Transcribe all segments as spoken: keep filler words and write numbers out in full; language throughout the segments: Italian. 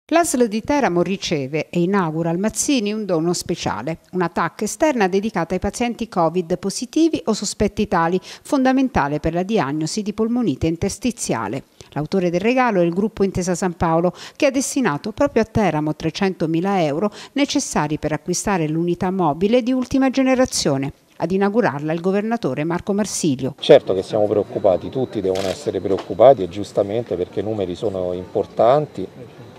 L'A S L di Teramo riceve e inaugura al Mazzini un dono speciale, una T A C esterna dedicata ai pazienti Covid positivi o sospetti tali, fondamentale per la diagnosi di polmonite interstiziale. L'autore del regalo è il gruppo Intesa San Paolo, che ha destinato proprio a Teramo trecentomila euro necessari per acquistare l'unità mobile di ultima generazione. Ad inaugurarla il governatore Marco Marsilio. Certo che siamo preoccupati, tutti devono essere preoccupati e giustamente, perché i numeri sono importanti,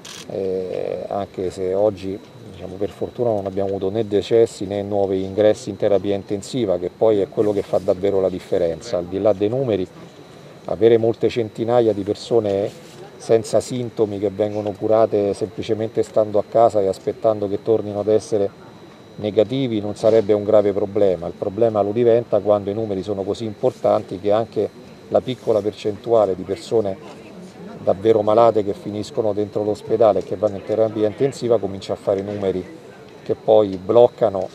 eh, anche se oggi diciamo, per fortuna non abbiamo avuto né decessi né nuovi ingressi in terapia intensiva, che poi è quello che fa davvero la differenza. Al di là dei numeri, avere molte centinaia di persone senza sintomi che vengono curate semplicemente stando a casa e aspettando che tornino ad essere negativi non sarebbe un grave problema. Il problema lo diventa quando i numeri sono così importanti che anche la piccola percentuale di persone davvero malate che finiscono dentro l'ospedale e che vanno in terapia intensiva comincia a fare numeri che poi bloccano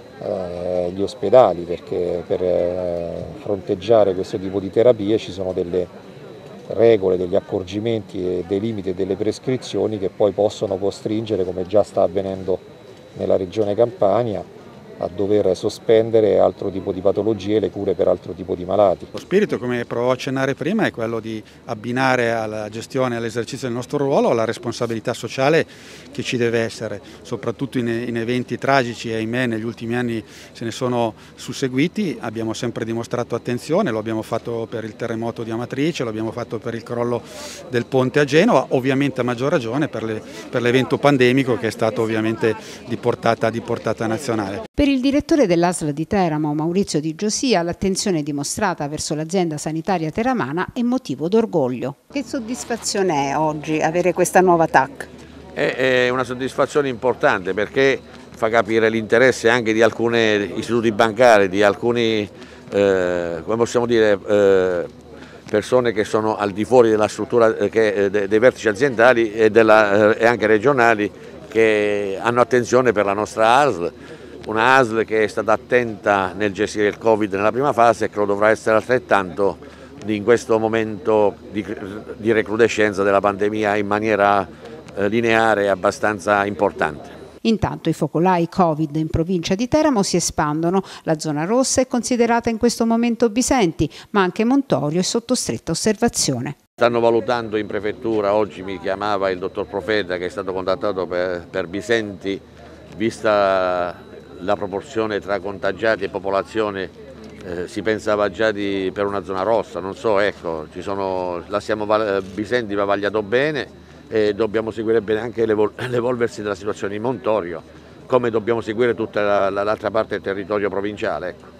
eh, gli ospedali, perché per eh, fronteggiare questo tipo di terapie ci sono delle regole, degli accorgimenti e dei limiti e delle prescrizioni che poi possono costringere, come già sta avvenendo nella regione Campania, a dover sospendere altro tipo di patologie e le cure per altro tipo di malati. Lo spirito, come provavo a accennare prima, è quello di abbinare alla gestione e all'esercizio del nostro ruolo la responsabilità sociale che ci deve essere, soprattutto in, in eventi tragici, e ahimè negli ultimi anni se ne sono susseguiti. Abbiamo sempre dimostrato attenzione, lo abbiamo fatto per il terremoto di Amatrice, lo abbiamo fatto per il crollo del ponte a Genova, ovviamente a maggior ragione per, le, per l'evento pandemico che è stato ovviamente di portata, di portata nazionale. Per il direttore dell'A S L di Teramo, Maurizio Di Giosia, l'attenzione dimostrata verso l'azienda sanitaria teramana è motivo d'orgoglio. Che soddisfazione è oggi avere questa nuova T A C? È una soddisfazione importante perché fa capire l'interesse anche di alcuni istituti bancari, di alcuni, eh, come possiamo dire, eh, persone che sono al di fuori della struttura che, dei vertici aziendali e, della, e anche regionali, che hanno attenzione per la nostra A S L. Una A S L che è stata attenta nel gestire il Covid nella prima fase e che lo dovrà essere altrettanto in questo momento di, di recrudescenza della pandemia in maniera eh, lineare e abbastanza importante. Intanto i focolai Covid in provincia di Teramo si espandono. La zona rossa è considerata in questo momento Bisenti, ma anche Montorio è sotto stretta osservazione. Stanno valutando in prefettura, oggi mi chiamava il dottor Profeta che è stato contattato per, per Bisenti, vista la proporzione tra contagiati e popolazione, eh, si pensava già di, per una zona rossa, non so, ecco, ci sono, la siamo, Bisenti va vagliato bene e dobbiamo seguire bene anche l'evolversi della situazione in Montorio, come dobbiamo seguire tutta l'altra parte del territorio provinciale. Ecco.